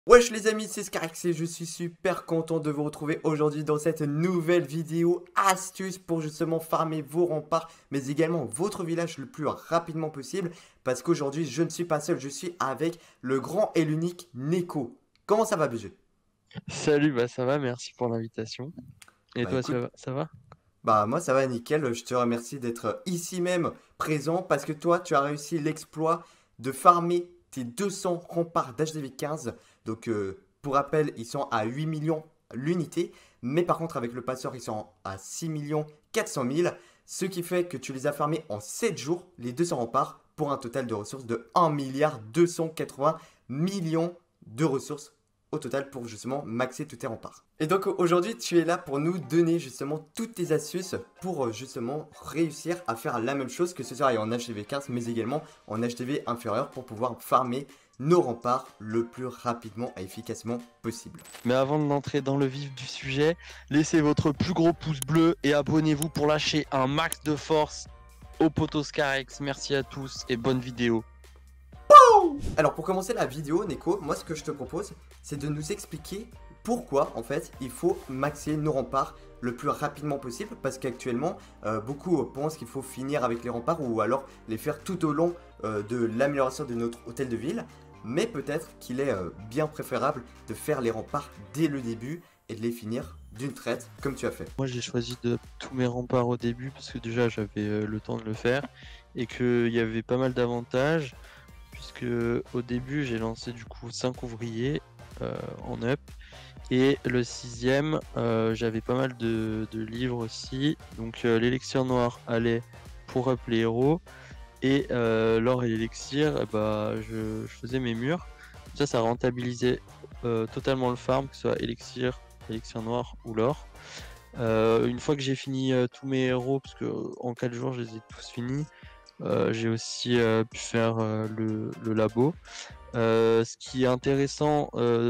Wesh les amis, c'est Scarex et je suis super content de vous retrouver aujourd'hui dans cette nouvelle vidéo astuce pour justement farmer vos remparts, mais également votre village le plus rapidement possible, parce qu'aujourd'hui je ne suis pas seul, je suis avec le grand et l'unique Neko. Comment ça va BG? Salut, bah ça va, merci pour l'invitation. Et Bah toi, écoute, ça va? bah moi ça va nickel, je te remercie d'être ici même présent, parce que toi tu as réussi l'exploit de farmer tes 200 remparts d'HDV 15. Donc pour rappel, ils sont à 8 millions l'unité, mais par contre avec le passeur ils sont à 6 millions 400 000, ce qui fait que tu les as farmés en 7 jours, les 200 remparts, pour un total de ressources de 1 milliard 280 millions de ressources au total pour justement maxer tous tes remparts. Et donc aujourd'hui tu es là pour nous donner justement toutes tes astuces pour justement réussir à faire la même chose, que ce soit en HDV 15 mais également en HDV inférieur, pour pouvoir farmer nos remparts le plus rapidement et efficacement possible. Mais avant d'entrer dans le vif du sujet, laissez votre plus gros pouce bleu et abonnez-vous pour lâcher un max de force au poteau Scarex. Merci à tous et bonne vidéo. Alors pour commencer la vidéo, Neko, moi ce que je te propose, c'est de nous expliquer pourquoi en fait il faut maxer nos remparts le plus rapidement possible, parce qu'actuellement beaucoup pensent qu'il faut finir avec les remparts ou alors les faire tout au long de l'amélioration de notre hôtel de ville, mais peut-être qu'il est bien préférable de faire les remparts dès le début et de les finir d'une traite comme tu as fait. Moi j'ai choisi de tous mes remparts au début parce que déjà j'avais le temps de le faire et qu'il y avait pas mal d'avantages, puisque au début j'ai lancé du coup 5 ouvriers en up. Et le sixième, j'avais pas mal de livres aussi. Donc l'élixir noir allait pour up les héros. Et l'or et l'élixir, bah, je faisais mes murs. Ça rentabilisait totalement le farm, que ce soit élixir noir ou l'or. Une fois que j'ai fini tous mes héros, parce que en 4 jours je les ai tous finis, j'ai aussi pu faire le labo. Ce qui est intéressant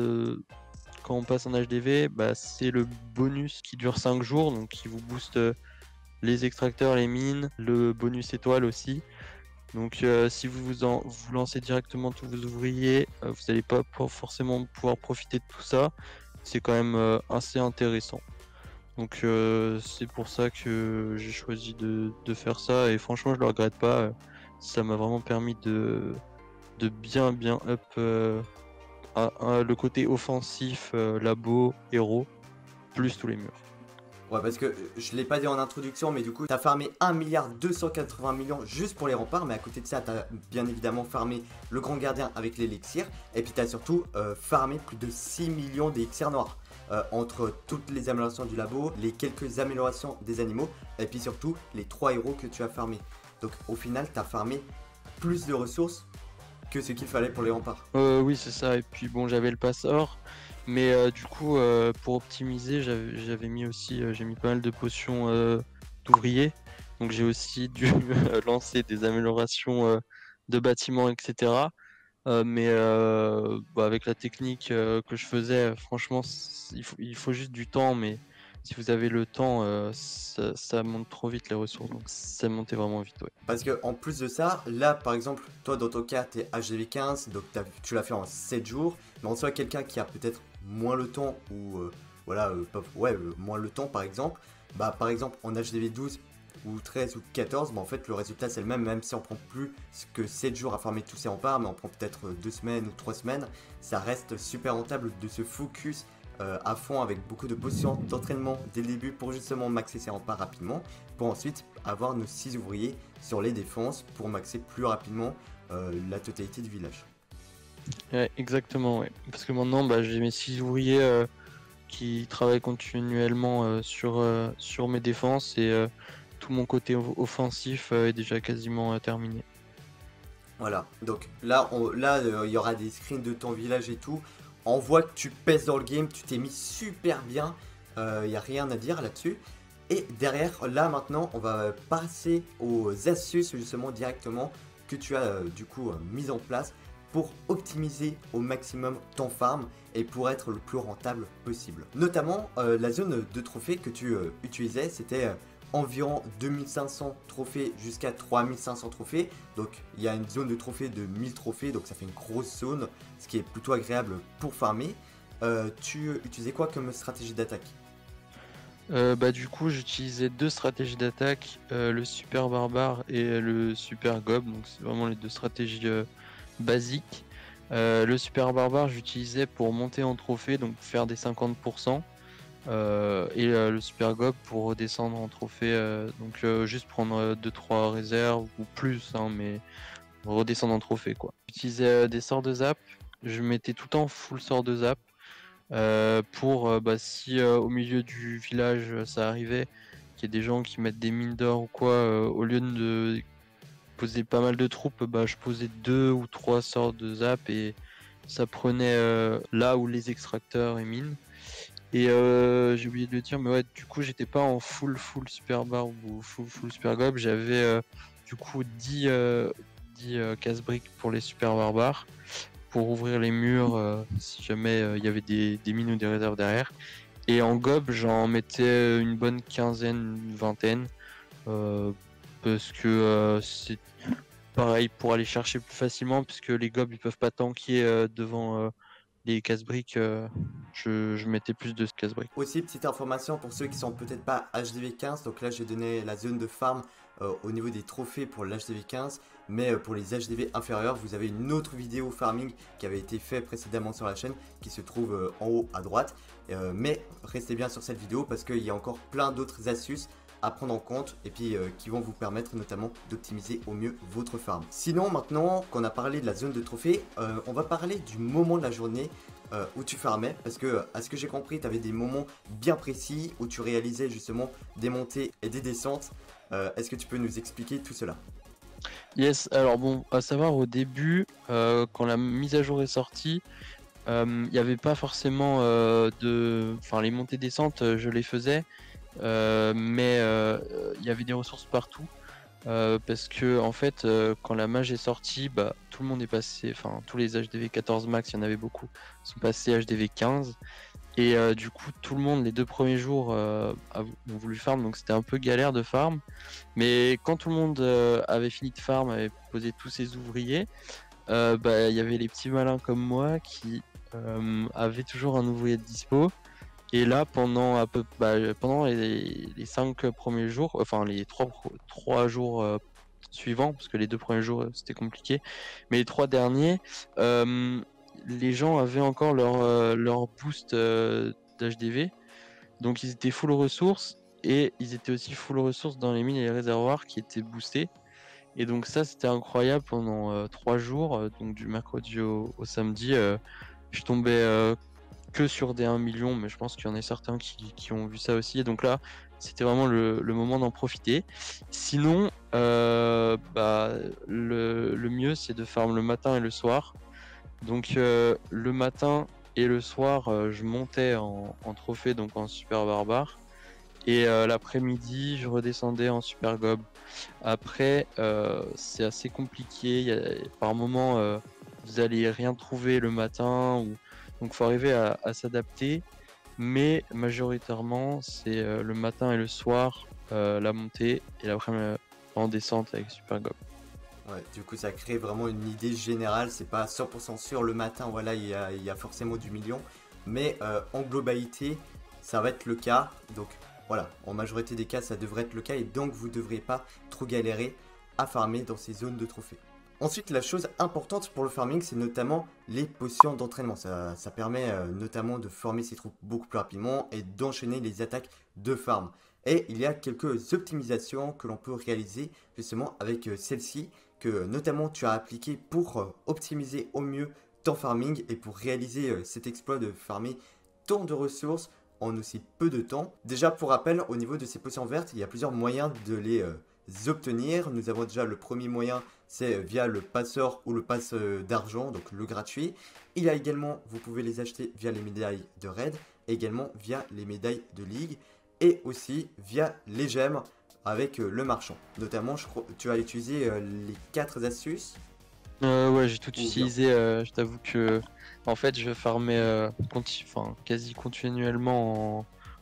quand on passe en HDV, bah, c'est le bonus qui dure 5 jours, donc qui vous booste les extracteurs, les mines, le bonus étoile aussi. Donc si vous lancez directement tous vos ouvriers, vous n'allez pas forcément pouvoir profiter de tout ça. C'est quand même assez intéressant. Donc c'est pour ça que j'ai choisi de faire ça, et franchement je le regrette pas. Ça m'a vraiment permis de bien up le côté offensif, labo, héros, plus tous les murs. Ouais, parce que je l'ai pas dit en introduction, mais du coup, t'as farmé 1 milliard 280 millions juste pour les remparts, mais à côté de ça, t'as bien évidemment farmé le grand gardien avec l'élixir, et puis t'as surtout farmé plus de 6 millions d'élixirs noirs. Entre toutes les améliorations du labo, les quelques améliorations des animaux, et puis surtout les 3 héros que tu as farmés. Donc au final, t'as farmé plus de ressources que ce qu'il fallait pour les remparts. Oui, c'est ça. Et puis bon, j'avais le passeur, mais du coup, pour optimiser, j'avais mis aussi, j'ai mis pas mal de potions d'ouvriers. Donc j'ai aussi dû lancer des améliorations de bâtiments, etc. Mais bah, avec la technique que je faisais, franchement, il faut juste du temps. Mais si vous avez le temps, ça monte trop vite les ressources. Donc ça montait vraiment vite, ouais. Parce que en plus de ça, là par exemple, toi dans ton cas, t'es HDV 15, donc tu l'as fait en 7 jours, mais en soit quelqu'un qui a peut-être moins le temps, ou moins le temps par exemple, bah par exemple en HDV 12 ou 13 ou 14, bah en fait le résultat c'est le même, même si on prend plus que 7 jours à farmer tous ces remparts, mais on prend peut-être 2 semaines ou 3 semaines, ça reste super rentable de se focus à fond avec beaucoup de potions d'entraînement dès le début pour justement maxer ses remparts rapidement, pour ensuite avoir nos 6 ouvriers sur les défenses pour maxer plus rapidement la totalité du village. Ouais, exactement, ouais. Parce que maintenant, bah, j'ai mes 6 ouvriers qui travaillent continuellement sur mes défenses, et tout mon côté offensif est déjà quasiment terminé. Voilà, donc là, il y aura des screens de ton village et tout. On voit que tu pèses dans le game, tu t'es mis super bien, il n'y a rien à dire là-dessus. Et derrière, là maintenant, on va passer aux astuces justement directement que tu as du coup mises en place pour optimiser au maximum ton farm et pour être le plus rentable possible. Notamment, la zone de trophée que tu utilisais, c'était environ 2500 trophées jusqu'à 3500 trophées. Donc il y a une zone de trophées de 1000 trophées, donc ça fait une grosse zone, ce qui est plutôt agréable pour farmer. Tu utilisais quoi comme stratégie d'attaque? Bah du coup j'utilisais deux stratégies d'attaque, le super barbare et le super gob, donc c'est vraiment les deux stratégies basiques. Le super barbare j'utilisais pour monter en trophée, donc faire des 50%, le super gob pour redescendre en trophée, donc juste prendre 2-3 réserves ou plus, hein, mais redescendre en trophée quoi. J'utilisais des sorts de zap, je mettais tout le temps full sort de zap. Pour bah, si au milieu du village ça arrivait qu'il y ait des gens qui mettent des mines d'or ou quoi, au lieu de poser pas mal de troupes, bah, je posais 2 ou 3 sorts de zap et ça prenait là où les extracteurs et mines. Et j'ai oublié de le dire, mais ouais, du coup j'étais pas en full super barbe ou full super gob, j'avais du coup 10 casse-briques pour les super barbares pour ouvrir les murs si jamais il y avait des mines ou des réserves derrière. Et en gob, j'en mettais une bonne quinzaine, une vingtaine, parce que c'est pareil pour aller chercher plus facilement, puisque les gobs ils peuvent pas tanker devant les casse-briques. Je mettais plus de casse-briques. Aussi, petite information pour ceux qui sont peut-être pas HDV 15, donc là j'ai donné la zone de farm au niveau des trophées pour l'HDV 15, mais pour les HDV inférieurs, vous avez une autre vidéo farming qui avait été faite précédemment sur la chaîne, qui se trouve en haut à droite, mais restez bien sur cette vidéo parce qu'il y a encore plein d'autres astuces à prendre en compte et puis qui vont vous permettre notamment d'optimiser au mieux votre farm. Sinon, maintenant qu'on a parlé de la zone de trophée, on va parler du moment de la journée où tu farmais, parce que à ce que j'ai compris, tu avais des moments bien précis où tu réalisais justement des montées et des descentes. Est-ce que tu peux nous expliquer tout cela? Yes, alors bon, à savoir au début, quand la mise à jour est sortie, il n'y avait pas forcément Enfin, les montées-descentes, je les faisais, mais il y avait des ressources partout. Parce que en fait, quand la mage est sortie, bah, tout le monde est passé, enfin tous les HDV 14 max, il y en avait beaucoup, sont passés HDV 15. Et du coup, tout le monde les 2 premiers jours ont voulu farm, donc c'était un peu galère de farm. Mais quand tout le monde avait fini de farm, avait posé tous ses ouvriers, bah, il y avait les petits malins comme moi qui avaient toujours un ouvrier de dispo. Et là, pendant les 5 premiers jours, enfin les 3 jours suivants, parce que les 2 premiers jours c'était compliqué, mais les 3 derniers, les gens avaient encore leur boost d'HDV, donc ils étaient full ressources et ils étaient aussi full ressources dans les mines et les réservoirs qui étaient boostés. Et donc ça c'était incroyable pendant 3 jours, donc du mercredi au samedi, je tombais que sur des 1 million, mais je pense qu'il y en a certains qui ont vu ça aussi. Et donc là, c'était vraiment le moment d'en profiter. Sinon, bah, le mieux, c'est de farm le matin et le soir. Donc le matin et le soir, je montais en trophée, donc en super barbare. Et l'après-midi, je redescendais en super gob. Après, c'est assez compliqué. Par moment, vous allez rien trouver le matin, donc faut arriver à s'adapter. Mais majoritairement, c'est le matin et le soir la montée et l'après-midi en descente avec super gob. Ouais, du coup, ça crée vraiment une idée générale. C'est pas 100% sûr le matin, voilà, il y a forcément du million. Mais en globalité, ça va être le cas. Donc voilà, en majorité des cas, ça devrait être le cas. Et donc, vous ne devrez pas trop galérer à farmer dans ces zones de trophées. Ensuite, la chose importante pour le farming, c'est notamment les potions d'entraînement. Ça permet notamment de former ses troupes beaucoup plus rapidement et d'enchaîner les attaques de farm. Et il y a quelques optimisations que l'on peut réaliser justement avec celle-ci, que notamment tu as appliqué pour optimiser au mieux ton farming et pour réaliser cet exploit de farmer tant de ressources en aussi peu de temps. Déjà pour rappel, au niveau de ces potions vertes, il y a plusieurs moyens de les obtenir. Nous avons déjà le premier moyen, c'est via le passeur ou le pass d'argent, donc le gratuit. Il y a également, vous pouvez les acheter via les médailles de raid, également via les médailles de ligue et aussi via les gemmes avec le marchand. Notamment, je crois, tu as utilisé les 4 astuces. Ouais, j'ai tout Ou bien. utilisé. Je t'avoue que en fait, je farmais quasi continuellement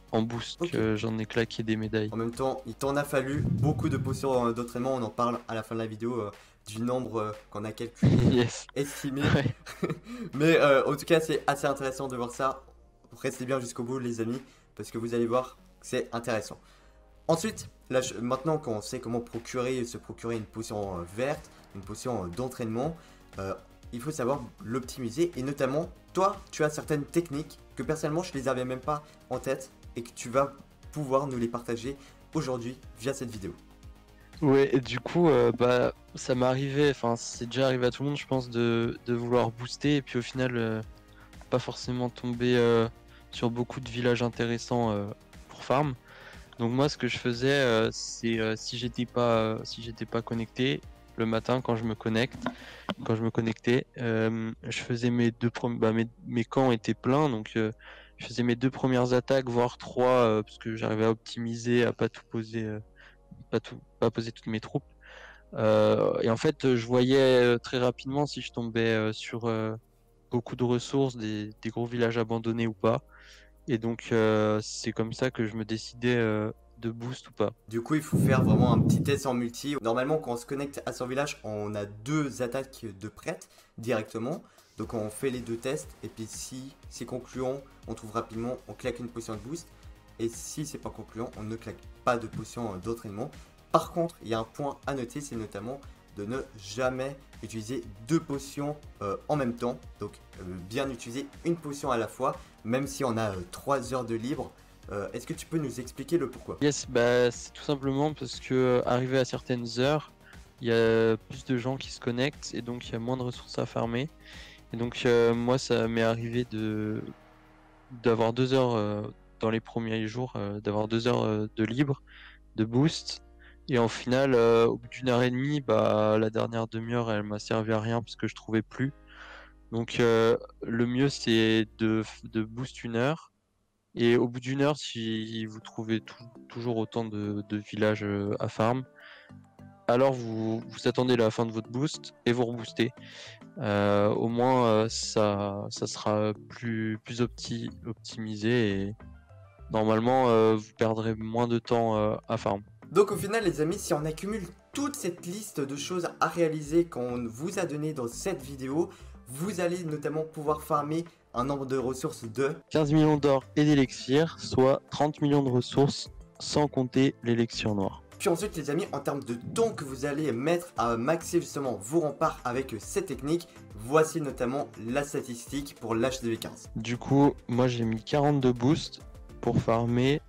en boost Ok. que j'en ai claqué des médailles. En même temps, il t'en a fallu beaucoup de potions d'entraînement. On en parle à la fin de la vidéo du nombre qu'on a calculé, Yes. estimé. Ouais. Mais en tout cas, c'est assez intéressant de voir ça. Restez bien jusqu'au bout, les amis, parce que vous allez voir que c'est intéressant. Ensuite, là, maintenant qu'on sait comment se procurer une potion verte, une potion d'entraînement, il faut savoir l'optimiser. Et notamment, toi, tu as certaines techniques que personnellement, je les avais même pas en tête et que tu vas pouvoir nous les partager aujourd'hui via cette vidéo. Ouais, et du coup, bah, ça m'est arrivé, enfin, c'est déjà arrivé à tout le monde, je pense, de vouloir booster et puis au final, pas forcément tomber sur beaucoup de villages intéressants pour farm. Donc moi, ce que je faisais, c'est si j'étais pas connecté le matin quand je me connectais, je faisais mes camps étaient pleins, donc je faisais mes 2 premières attaques, voire 3, parce que j'arrivais à optimiser, à pas tout poser, pas poser toutes mes troupes. Et en fait, je voyais très rapidement si je tombais sur beaucoup de ressources, des gros villages abandonnés ou pas. Et donc, c'est comme ça que je me décidais de boost ou pas. Du coup, il faut faire vraiment un petit test en multi. Normalement, quand on se connecte à son village, on a 2 attaques de prête directement. Donc on fait les 2 tests. Et puis si c'est concluant, on trouve rapidement, on claque une potion de boost. Et si c'est pas concluant, on ne claque pas de potion d'entraînement. Par contre, il y a un point à noter, c'est notamment de ne jamais utiliser 2 potions en même temps. Donc bien utiliser une potion à la fois, même si on a 3 heures de libre. Est-ce que tu peux nous expliquer le pourquoi? Yes, bah, c'est tout simplement parce que arrivé à certaines heures, il y a plus de gens qui se connectent et donc il y a moins de ressources à farmer. Et donc, moi, ça m'est arrivé d'avoir 2 heures dans les premiers jours, d'avoir 2 heures de libre, de boost. Et en final, au bout d'1 heure et demie, bah, la dernière demi-heure, elle m'a servi à rien parce que je trouvais plus. Donc, le mieux, c'est de boost 1 heure. Et au bout d'1 heure, si vous trouvez toujours autant de villages à farm, alors vous attendez la fin de votre boost et vous reboostez. Au moins, ça sera plus optimisé et normalement, vous perdrez moins de temps à farm. Donc au final les amis, si on accumule toute cette liste de choses à réaliser qu'on vous a donné dans cette vidéo, vous allez notamment pouvoir farmer un nombre de ressources de 15 millions d'or et d'élixir, soit 30 millions de ressources, sans compter l'élixir noir. Puis ensuite les amis, en termes de temps que vous allez mettre à maxer justement vos remparts avec cette technique, voici notamment la statistique pour l'HDV15. Du coup, moi j'ai mis 42 boosts pour farmer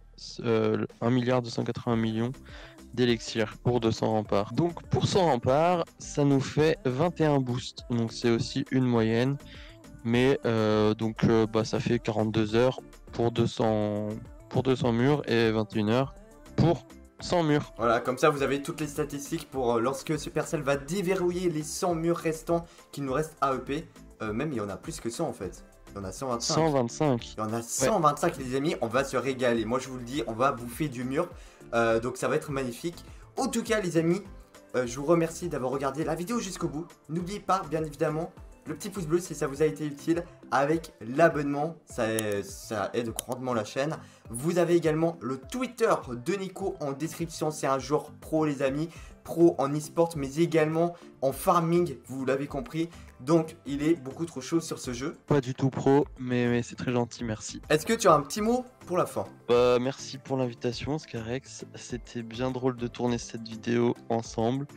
1,280 milliard d'élixir pour 200 remparts. Donc pour 100 remparts, ça nous fait 21 boosts. Donc c'est aussi une moyenne. Mais bah, ça fait 42 heures pour 200 murs et 21 heures pour 100 murs. Voilà, comme ça vous avez toutes les statistiques pour lorsque Supercell va déverrouiller les 100 murs restants qu'il nous reste AEP. Même il y en a plus que 100 en fait. Il y en a 125. 125. Il y en a 125 les amis, on va se régaler. Moi je vous le dis, on va bouffer du mur. Donc ça va être magnifique. En tout cas les amis, je vous remercie d'avoir regardé la vidéo jusqu'au bout. N'oubliez pas bien évidemment le petit pouce bleu si ça vous a été utile, avec l'abonnement, ça aide grandement la chaîne. Vous avez également le Twitter de Nico en description, c'est un joueur pro les amis, pro en e-sport mais également en farming, vous l'avez compris. Donc il est beaucoup trop chaud sur ce jeu. Pas du tout pro, mais c'est très gentil, merci. Est-ce que tu as un petit mot pour la fin? Merci pour l'invitation Scarex, c'était bien drôle de tourner cette vidéo ensemble.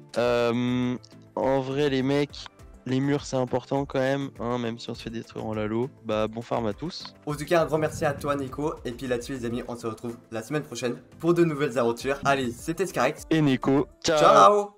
En vrai les mecs, les murs c'est important quand même, hein, même si on se fait détruire en lalo. Bah bon farm à tous. En tout cas un grand merci à toi Nico. Et puis là-dessus les amis, on se retrouve la semaine prochaine pour de nouvelles aventures. Allez, c'était Scarex. Et Neko, ciao. Ciao.